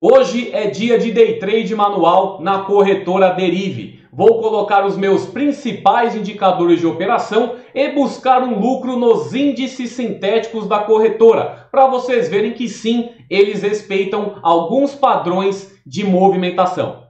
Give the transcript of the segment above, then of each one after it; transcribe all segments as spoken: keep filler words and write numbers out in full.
Hoje é dia de day trade manual na corretora Derive. Vou colocar os meus principais indicadores de operação e buscar um lucro nos índices sintéticos da corretora, para vocês verem que sim, eles respeitam alguns padrões de movimentação.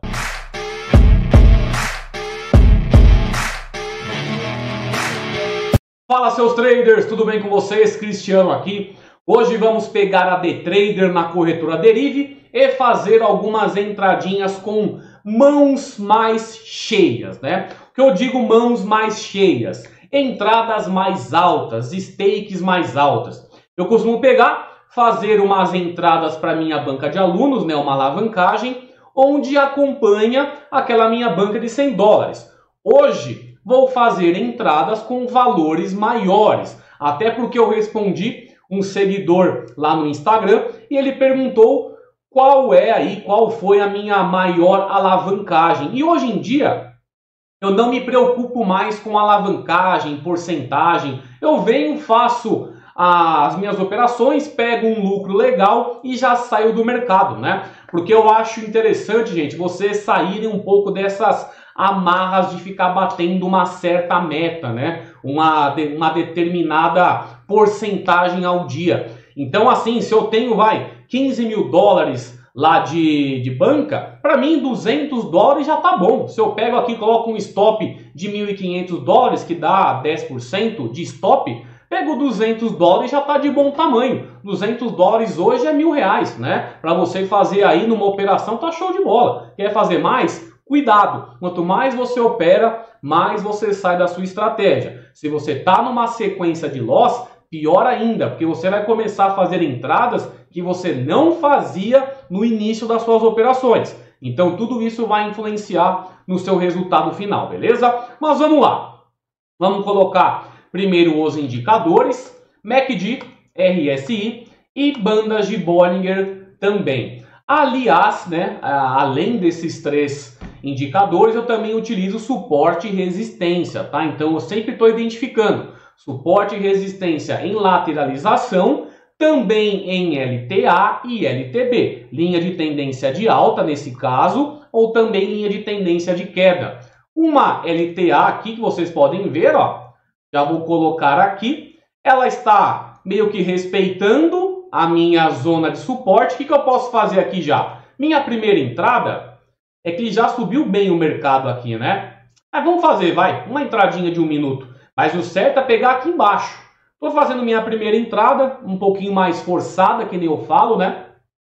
Fala seus traders, tudo bem com vocês? Cristiano aqui. Hoje vamos pegar a D-Trader na corretora Derive e fazer algumas entradinhas com mãos mais cheias, né? O que eu digo mãos mais cheias? Entradas mais altas, stakes mais altas. Eu costumo pegar, fazer umas entradas para minha banca de alunos, né? Uma alavancagem, onde acompanha aquela minha banca de cem dólares. Hoje vou fazer entradas com valores maiores, até porque eu respondi um seguidor lá no Instagram e ele perguntou qual é aí, qual foi a minha maior alavancagem. E hoje em dia eu não me preocupo mais com alavancagem, porcentagem. Eu venho, faço as minhas operações, pego um lucro legal e já saio do mercado, né? Porque eu acho interessante, gente, vocês saírem um pouco dessas amarras de ficar batendo uma certa meta, né? Uma, uma determinada porcentagem ao dia. Então, assim, se eu tenho, vai, quinze mil dólares lá de, de banca, para mim duzentos dólares já tá bom. Se eu pego aqui e coloco um stop de mil e quinhentos dólares, que dá dez por cento de stop, pego duzentos dólares já tá de bom tamanho. duzentos dólares hoje é mil reais, né? Para você fazer aí numa operação tá show de bola. Quer fazer mais? Cuidado, quanto mais você opera, mais você sai da sua estratégia. Se você está numa sequência de loss, pior ainda, porque você vai começar a fazer entradas que você não fazia no início das suas operações. Então tudo isso vai influenciar no seu resultado final, beleza? Mas vamos lá. Vamos colocar primeiro os indicadores, M A C D, R S I e bandas de Bollinger também. Aliás, né, além desses três indicadores, eu também utilizo suporte e resistência, tá? Então eu sempre estou identificando suporte e resistência em lateralização, também em L T A e L T B, linha de tendência de alta nesse caso, ou também linha de tendência de queda. Uma L T A aqui que vocês podem ver, ó, já vou colocar aqui, ela está meio que respeitando a minha zona de suporte. O que, que eu posso fazer aqui já? Minha primeira entrada é que já subiu bem o mercado aqui, né? Mas vamos fazer, vai, uma entradinha de um minuto. Mas o certo é pegar aqui embaixo. Estou fazendo minha primeira entrada, um pouquinho mais forçada, que nem eu falo, né?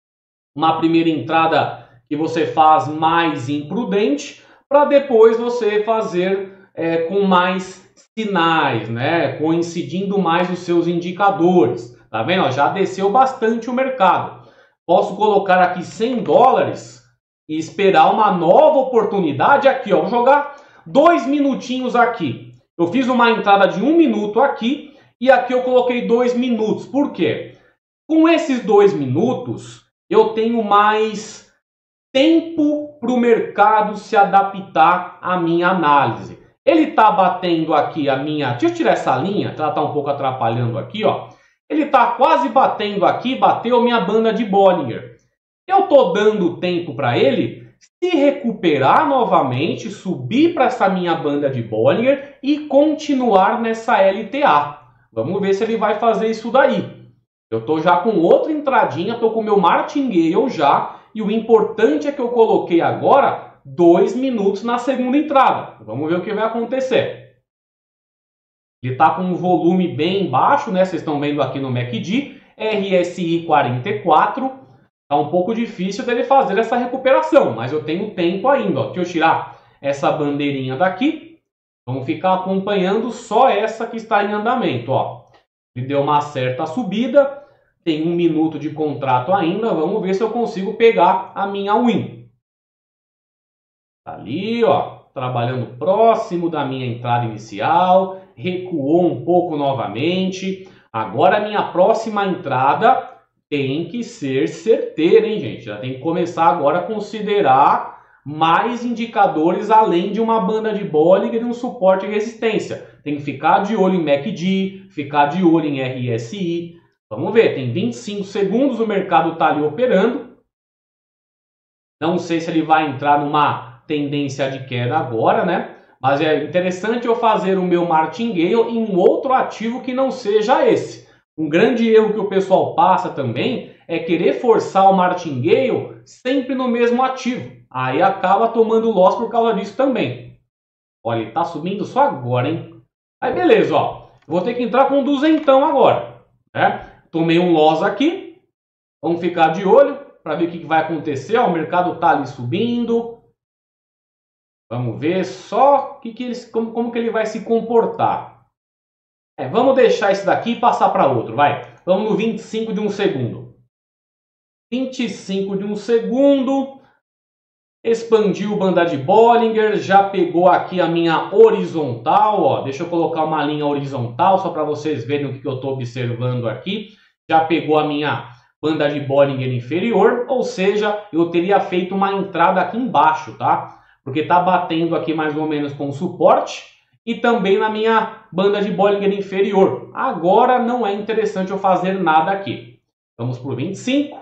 Uma primeira entrada que você faz mais imprudente, para depois você fazer é, com mais sinais, né? Coincidindo mais os seus indicadores. Tá vendo? Ó, já desceu bastante o mercado. Posso colocar aqui cem dólares e esperar uma nova oportunidade aqui, ó. Vou jogar dois minutinhos aqui. Eu fiz uma entrada de um minuto aqui e aqui eu coloquei dois minutos. Por quê? Com esses dois minutos eu tenho mais tempo para o mercado se adaptar à minha análise. Ele está batendo aqui a minha... Deixa eu tirar essa linha, ela está um pouco atrapalhando aqui, ó. Ele está quase batendo aqui, bateu minha banda de Bollinger. Eu estou dando tempo para ele se recuperar novamente, subir para essa minha banda de Bollinger e continuar nessa L T A. Vamos ver se ele vai fazer isso daí. Eu estou já com outra entradinha, estou com o meu martingale já. E o importante é que eu coloquei agora dois minutos na segunda entrada. Vamos ver o que vai acontecer. Ele está com um volume bem baixo, né? Vocês estão vendo aqui no M A C D, R S I quarenta e quatro. Está um pouco difícil dele fazer essa recuperação, mas eu tenho tempo ainda. Ó. Deixa eu tirar essa bandeirinha daqui. Vamos ficar acompanhando só essa que está em andamento. Ó. Ele deu uma certa subida, tem um minuto de contrato ainda. Vamos ver se eu consigo pegar a minha win. Tá ali, ó, trabalhando próximo da minha entrada inicial. Recuou um pouco novamente. Agora a minha próxima entrada tem que ser certeira, hein, gente? Já tem que começar agora a considerar mais indicadores além de uma banda de Bollinger e um suporte e resistência. Tem que ficar de olho em M A C D, ficar de olho em R S I. Vamos ver, tem vinte e cinco segundos, o mercado está ali operando. Não sei se ele vai entrar numa tendência de queda agora, né? Mas é interessante eu fazer o meu martingale em um outro ativo que não seja esse. Um grande erro que o pessoal passa também é querer forçar o martingale sempre no mesmo ativo. Aí acaba tomando loss por causa disso também. Olha, ele tá subindo só agora, hein? Aí beleza, ó. Eu vou ter que entrar com duzentão agora, né? Tomei um loss aqui. Vamos ficar de olho para ver o que vai acontecer. Ó, o mercado tá ali subindo. Vamos ver só que que eles, como, como que ele vai se comportar. É, vamos deixar esse daqui e passar para outro, vai. Vamos no vinte e cinco de um segundo. vinte e cinco de um segundo. Expandiu o banda de Bollinger. Já pegou aqui a minha horizontal. Ó. Deixa eu colocar uma linha horizontal só para vocês verem o que, que eu estou observando aqui. Já pegou a minha banda de Bollinger inferior. Ou seja, eu teria feito uma entrada aqui embaixo, tá? Porque está batendo aqui mais ou menos com suporte e também na minha banda de Bollinger inferior. Agora não é interessante eu fazer nada aqui. Vamos para o vinte e cinco.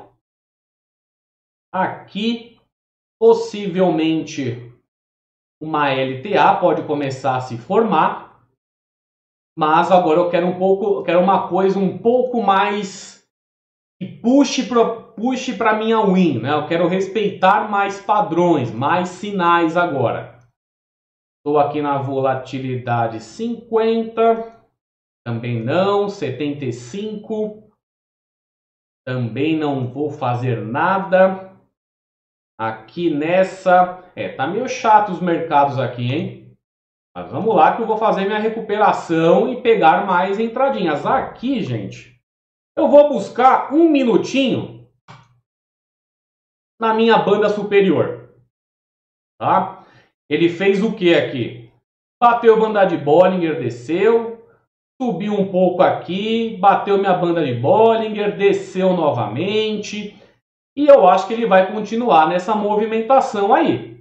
Aqui, possivelmente, uma L T A pode começar a se formar. Mas agora eu quero, um pouco, eu quero uma coisa um pouco mais que puxe para puxe para minha win, né? Eu quero respeitar mais padrões, mais sinais agora. Estou aqui na volatilidade cinquenta, também não, setenta e cinco, também não vou fazer nada. Aqui nessa, é, tá meio chato os mercados aqui, hein? Mas vamos lá que eu vou fazer minha recuperação e pegar mais entradinhas. Aqui, gente, eu vou buscar um minutinho na minha banda superior, tá? Ele fez o que aqui? Bateu banda de Bollinger, desceu, subiu um pouco aqui, bateu minha banda de Bollinger, desceu novamente, e eu acho que ele vai continuar nessa movimentação aí.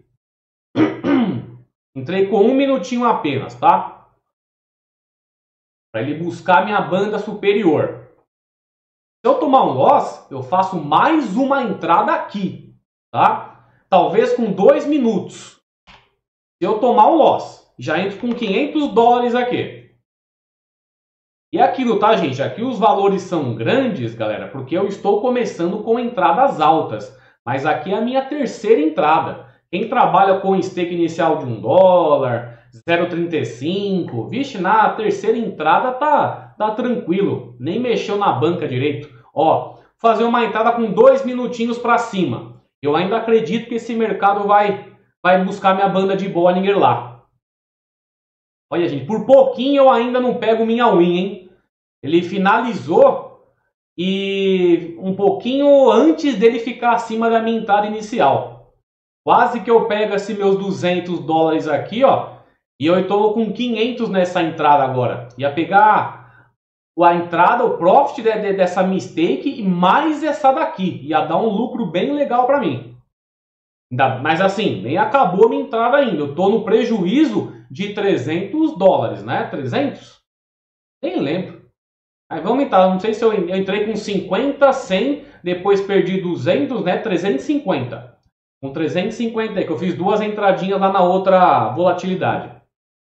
Entrei com um minutinho apenas, tá? Para ele buscar minha banda superior. Se eu tomar um loss, eu faço mais uma entrada aqui, tá? Talvez com dois minutos. Se eu tomar um loss, já entro com quinhentos dólares aqui. E aquilo, tá, gente? Aqui os valores são grandes, galera, porque eu estou começando com entradas altas. Mas aqui é a minha terceira entrada. Quem trabalha com stake inicial de um dólar, zero vírgula trinta e cinco, vixe, na terceira entrada tá, tá tranquilo. Nem mexeu na banca direito. Ó, fazer uma entrada com dois minutinhos para cima. Eu ainda acredito que esse mercado vai, vai buscar minha banda de Bollinger lá. Olha, gente, por pouquinho eu ainda não pego minha win, hein? Ele finalizou e um pouquinho antes dele ficar acima da minha entrada inicial. Quase que eu pego esses meus duzentos dólares aqui, ó. E eu estou com quinhentos nessa entrada agora. Ia pegar a entrada, o profit de, de, dessa mistake e mais essa daqui. Ia dar um lucro bem legal para mim. Mas assim, nem acabou minha entrada ainda. Eu estou no prejuízo de trezentos dólares, né? trezentos? Nem lembro. Aí vamos entrar. Não sei se eu, eu entrei com cinquenta, cem, depois perdi duzentos, né? trezentos e cinquenta. Com trezentos e cinquenta aí, que eu fiz duas entradinhas lá na outra volatilidade.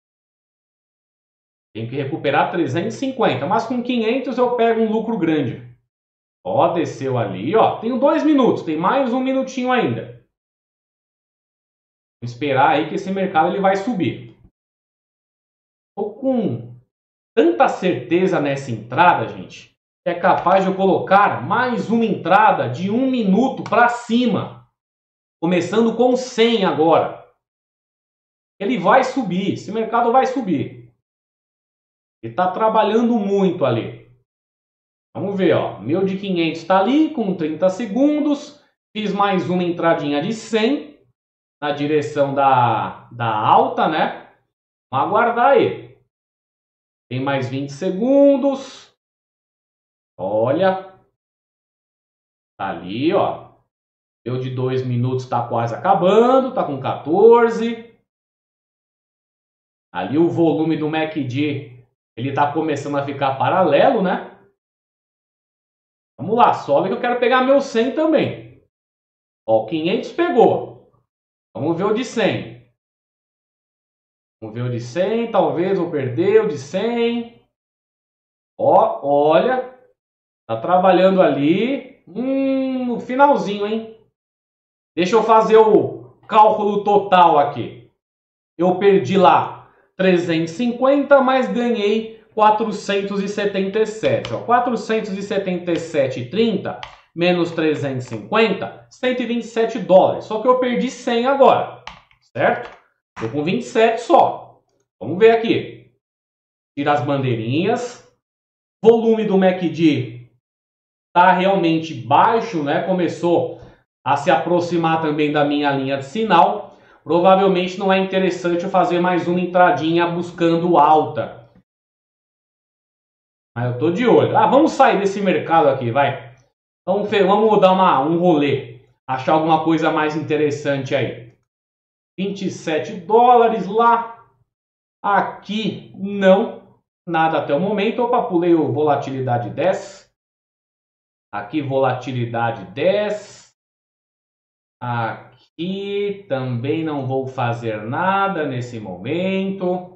Tenho que recuperar trezentos e cinquenta, mas com quinhentos eu pego um lucro grande. Ó, desceu ali, ó. Tenho dois minutos, tem mais um minutinho ainda. Vou esperar aí que esse mercado ele vai subir. Tô com tanta certeza nessa entrada, gente, que é capaz de eu colocar mais uma entrada de um minuto para cima. Começando com cem agora. Ele vai subir, esse mercado vai subir. Ele está trabalhando muito ali. Vamos ver, ó. Meu de quinhentos está ali com trinta segundos. Fiz mais uma entradinha de cem na direção da, da alta, né? Vamos aguardar aí. Tem mais vinte segundos. Olha. Tá ali, ó. Meu de dois minutos está quase acabando. Está com quatorze. Ali o volume do M A C D ele está começando a ficar paralelo, né? Vamos lá, sobe que eu quero pegar meu cem também. Ó, quinhentos pegou. Vamos ver o de cem. Vamos ver o de cem, talvez vou perder o de cem. Ó, olha, tá trabalhando ali. Hum, no finalzinho, hein? Deixa eu fazer o cálculo total aqui. Eu perdi lá trezentos e cinquenta, mas ganhei quatrocentos e setenta e sete. Ó, quatrocentos e setenta e sete vírgula trinta menos trezentos e cinquenta, cento e vinte e sete dólares. Só que eu perdi cem agora, certo? Estou com vinte e sete só. Vamos ver aqui. Tira as bandeirinhas. Volume do M A C D está realmente baixo, né? Começou a se aproximar também da minha linha de sinal. Provavelmente não é interessante eu fazer mais uma entradinha buscando alta. Mas eu estou de olho. Ah, vamos sair desse mercado aqui, vai. Vamos, vamos dar uma, um rolê. Achar alguma coisa mais interessante aí. vinte e sete dólares lá. Aqui não. Nada até o momento. Opa, pulei o volatilidade dez. Aqui volatilidade dez. Aqui também não vou fazer nada nesse momento.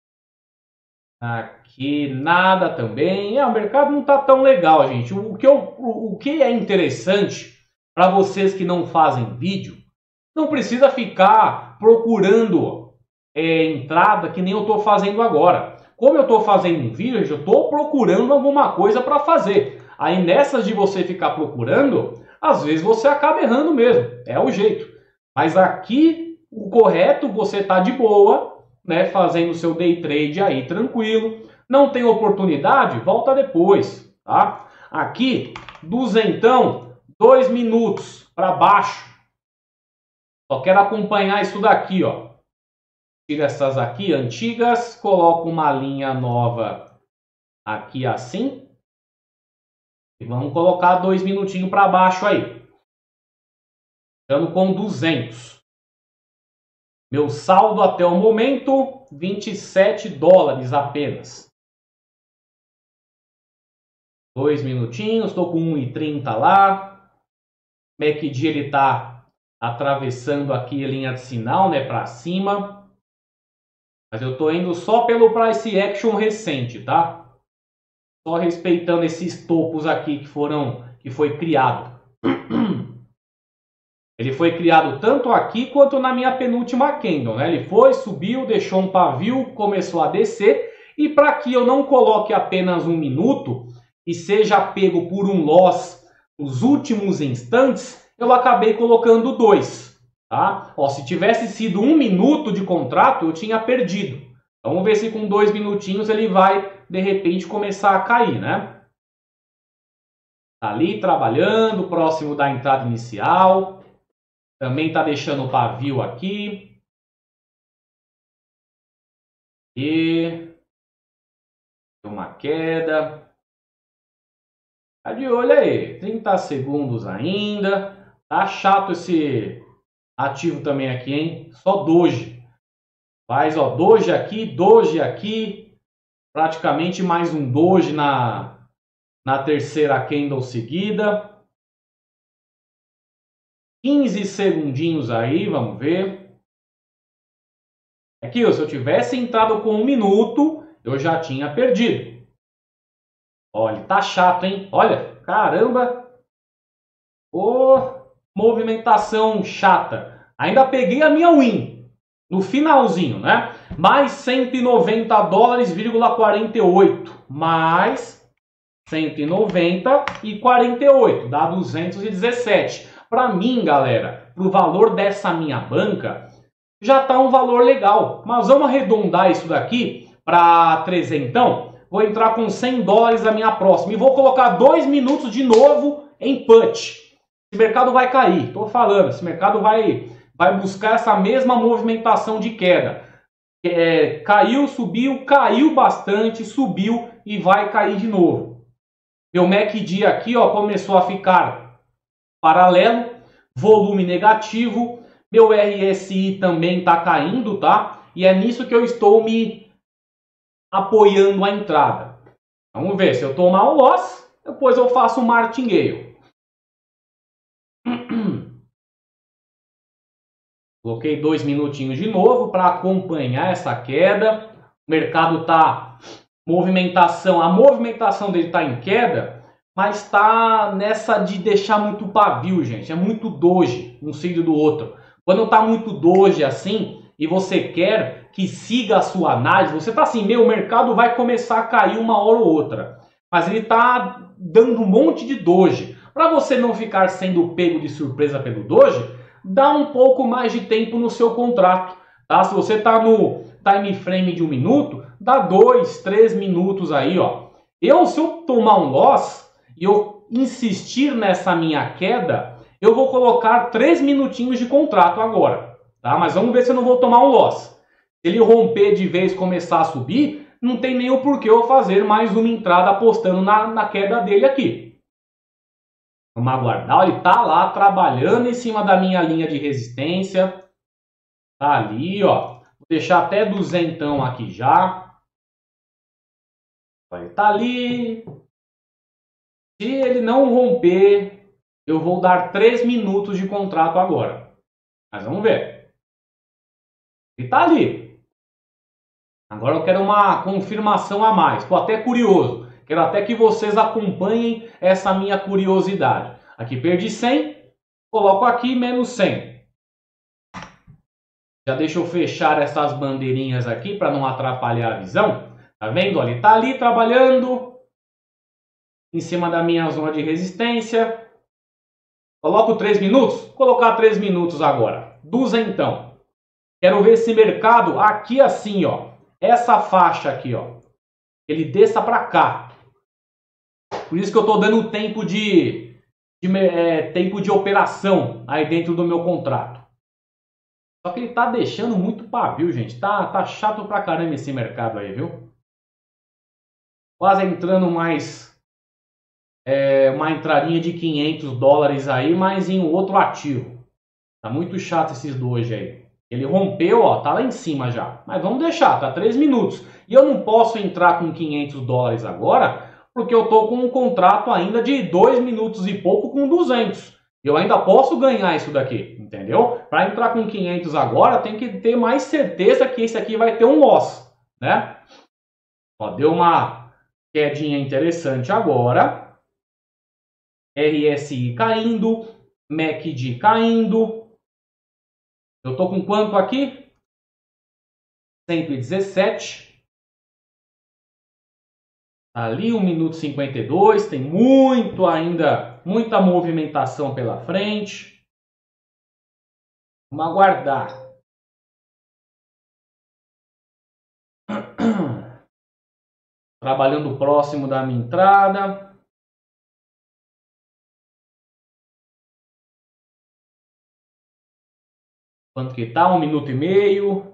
Aqui nada também. É, o mercado não está tão legal, gente. O que, eu, o, o que é interessante para vocês que não fazem vídeo, não precisa ficar procurando é, entrada que nem eu estou fazendo agora. Como eu estou fazendo um vídeo, eu estou procurando alguma coisa para fazer. Aí nessas de você ficar procurando, às vezes você acaba errando mesmo. É o jeito. Mas aqui, o correto, você tá de boa, né, fazendo o seu day trade aí tranquilo. Não tem oportunidade? Volta depois, tá? Aqui, duzentão, dois minutos para baixo. Só quero acompanhar isso daqui, ó. Tira essas aqui antigas, coloco uma linha nova aqui assim. E vamos colocar dois minutinhos para baixo aí. Ficando com duzentos. Meu saldo até o momento, vinte e sete dólares apenas. Dois minutinhos, estou com um e trinta lá. M A C D ele está atravessando aqui a linha de sinal, né, para cima. Mas eu estou indo só pelo price action recente, tá? Só respeitando esses topos aqui que foram, que foi criado. Ele foi criado tanto aqui quanto na minha penúltima candle, né? Ele foi, subiu, deixou um pavio, começou a descer. E para que eu não coloque apenas um minuto e seja pego por um loss nos últimos instantes, eu acabei colocando dois. Tá? Ó, se tivesse sido um minuto de contrato, eu tinha perdido. Vamos ver se com dois minutinhos ele vai, de repente, começar a cair, né? Tá ali trabalhando, próximo da entrada inicial. Também tá deixando o pavio aqui. E uma queda. Tá de olho aí, trinta segundos ainda. Tá chato esse ativo também aqui, hein? Só Doge. Faz, ó, Doge aqui, Doge aqui. Praticamente mais um Doge na, na terceira candle seguida. quinze segundinhos aí, vamos ver. Aqui, ó, se eu tivesse entrado com um minuto, eu já tinha perdido. Olha, tá chato, hein? Olha, caramba. Ô, movimentação chata. Ainda peguei a minha win no finalzinho, né? Mais cento e noventa dólares, quarenta e oito. Mais cento e noventa e quarenta e oito. Dá duzentos e dezessete. Para mim, galera, pro valor dessa minha banca, já tá um valor legal. Mas vamos arredondar isso daqui para trezentão. Vou entrar com cem dólares a minha próxima. E vou colocar dois minutos de novo em put. Esse mercado vai cair. Estou falando, esse mercado vai, vai buscar essa mesma movimentação de queda. É, caiu, subiu, caiu bastante, subiu e vai cair de novo. Meu M A C D aqui, ó, começou a ficar paralelo. Volume negativo. Meu R S I também está caindo, tá? E é nisso que eu estou me apoiando a entrada. Vamos ver, se eu tomar um loss, depois eu faço um martingale. Coloquei dois minutinhos de novo para acompanhar essa queda. O mercado está movimentação, a movimentação dele está em queda, mas está nessa de deixar muito pavio, gente. É muito doji um seguido do outro. Quando está muito doji assim e você quer que siga a sua análise, você está assim, meu, o mercado vai começar a cair uma hora ou outra. Mas ele está dando um monte de doji. Para você não ficar sendo pego de surpresa pelo doji, dá um pouco mais de tempo no seu contrato. Tá? Se você está no time frame de um minuto, dá dois, três minutos aí. Ó. Eu, se eu tomar um loss e eu insistir nessa minha queda, eu vou colocar três minutinhos de contrato agora. Tá? Mas vamos ver se eu não vou tomar um loss. Se ele romper de vez e começar a subir, não tem nem o porquê eu fazer mais uma entrada apostando na, na queda dele aqui. Vamos aguardar, ele tá lá trabalhando em cima da minha linha de resistência. Tá ali, ó. Vou deixar até duzentão aqui já. Ele tá ali. Se ele não romper, eu vou dar três minutos de contrato agora. Mas vamos ver. Ele tá ali. Agora eu quero uma confirmação a mais. Estou até curioso. Quero até que vocês acompanhem essa minha curiosidade. Aqui perdi cem. Coloco aqui menos cem. Já deixa eu fechar essas bandeirinhas aqui para não atrapalhar a visão. Tá vendo? Ele está ali trabalhando. Em cima da minha zona de resistência. Coloco três minutos? Vou colocar três minutos agora. Duzentão. Quero ver esse mercado aqui assim, ó. Essa faixa aqui, ó. Ele desça para cá. Por isso que eu estou dando tempo de, de é, tempo de operação aí dentro do meu contrato. Só que ele está deixando muito pavio, gente. Tá, tá chato pra caramba esse mercado aí, viu? Quase entrando mais é, uma entradinha de quinhentos dólares aí, mas em outro ativo. Tá muito chato esses dois aí. Ele rompeu, ó, tá lá em cima já. Mas vamos deixar, tá três minutos. E eu não posso entrar com quinhentos dólares agora, porque eu tô com um contrato ainda de dois minutos e pouco com duzentos. Eu ainda posso ganhar isso daqui, entendeu? Para entrar com quinhentos agora, tem que ter mais certeza que esse aqui vai ter um loss, né? Ó, deu uma quedinha interessante agora. R S I caindo, M A C D caindo. Eu tô com quanto aqui? cento e dezessete. Ali um minuto e cinquenta e dois, tem muito ainda, muita movimentação pela frente. Vamos aguardar. Trabalhando próximo da minha entrada. Quanto que tá? Um minuto e meio.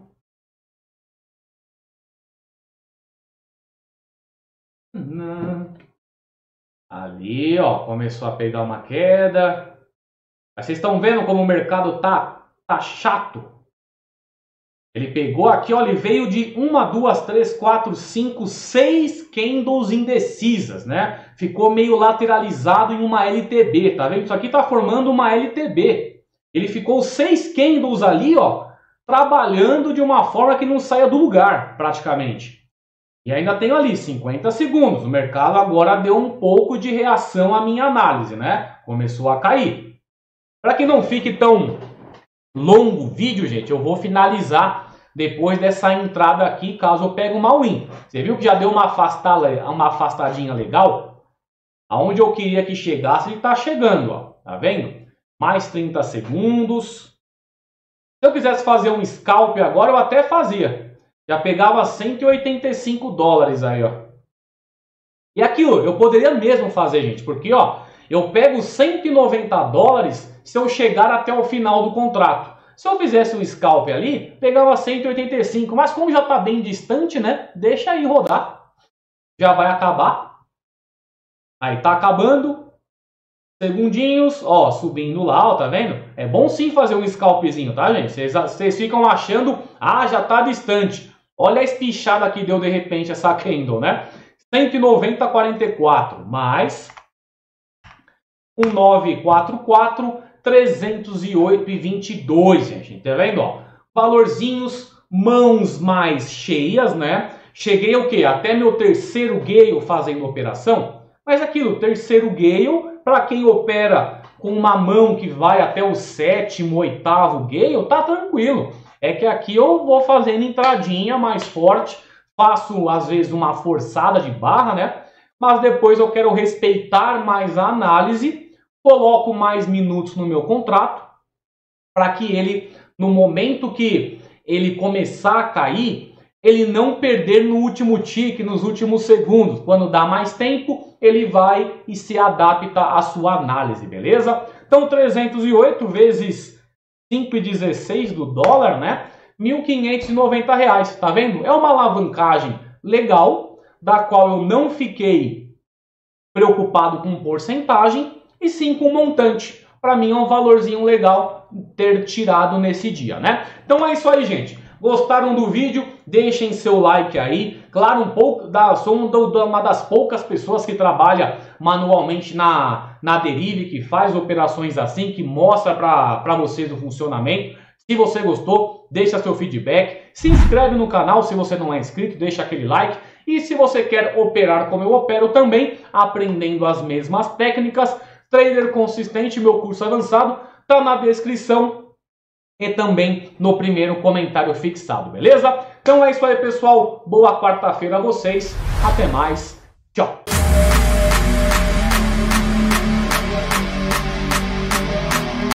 Ali, ó, começou a pegar uma queda. Mas vocês estão vendo como o mercado tá, tá chato? Ele pegou aqui, ó, ele veio de uma, duas, três, quatro, cinco, seis candles indecisas, né? Ficou meio lateralizado em uma L T B, tá vendo? Isso aqui tá formando uma L T B. Ele ficou seis candles ali, ó, trabalhando de uma forma que não saia do lugar, praticamente. E ainda tenho ali cinquenta segundos. O mercado agora deu um pouco de reação à minha análise, né? Começou a cair. Para que não fique tão longo o vídeo, gente, eu vou finalizar depois dessa entrada aqui, caso eu pegue uma win. Você viu que já deu uma, afastada, uma afastadinha legal? Aonde eu queria que chegasse, ele está chegando, ó. Tá vendo? Mais trinta segundos. Se eu quisesse fazer um scalp agora, eu até fazia. Já pegava cento e oitenta e cinco dólares aí, ó. E aqui, ó, eu poderia mesmo fazer, gente. Porque, ó, eu pego cento e noventa dólares se eu chegar até o final do contrato. Se eu fizesse um scalp ali, pegava cento e oitenta e cinco. Mas como já está bem distante, né? Deixa aí rodar. Já vai acabar. Aí tá acabando. Segundinhos, ó, subindo lá, ó, tá vendo? É bom sim fazer um scalpzinho, tá, gente? Vocês, vocês ficam achando, ah, já tá distante. Olha a espichada que deu de repente essa candle, né? cento e noventa, quarenta e quatro, mais um nove quatro quatro, trezentos e oito e vinte e dois, gente. Tá vendo? Ó, valorzinhos, mãos mais cheias, né? Cheguei o quê? Até meu terceiro gale fazendo operação. Mas aquilo, terceiro gale, para quem opera com uma mão que vai até o sétimo, oitavo gale, tá tranquilo. É que aqui eu vou fazendo entradinha mais forte, faço às vezes uma forçada de barra, né? Mas depois eu quero respeitar mais a análise, coloco mais minutos no meu contrato, para que ele, no momento que ele começar a cair, ele não perder no último tique, nos últimos segundos. Quando dá mais tempo, ele vai e se adapta à sua análise, beleza? Então trezentos e oito vezes cinco vírgula dezesseis do dólar, né? mil quinhentos e noventa reais, tá vendo? É uma alavancagem legal, da qual eu não fiquei preocupado com porcentagem, e sim com montante. Para mim é um valorzinho legal ter tirado nesse dia, né? Então é isso aí, gente. Gostaram do vídeo? Deixem seu like aí. Claro, um pouco da, sou uma das poucas pessoas que trabalha manualmente na, na Derive, que faz operações assim, que mostra para vocês o funcionamento. Se você gostou, deixa seu feedback. Se inscreve no canal se você não é inscrito, deixa aquele like. E se você quer operar como eu opero também, aprendendo as mesmas técnicas, Trader Consistente, meu curso avançado, tá na descrição e também no primeiro comentário fixado, beleza? Então é isso aí, pessoal. Boa quarta-feira a vocês. Até mais. Tchau.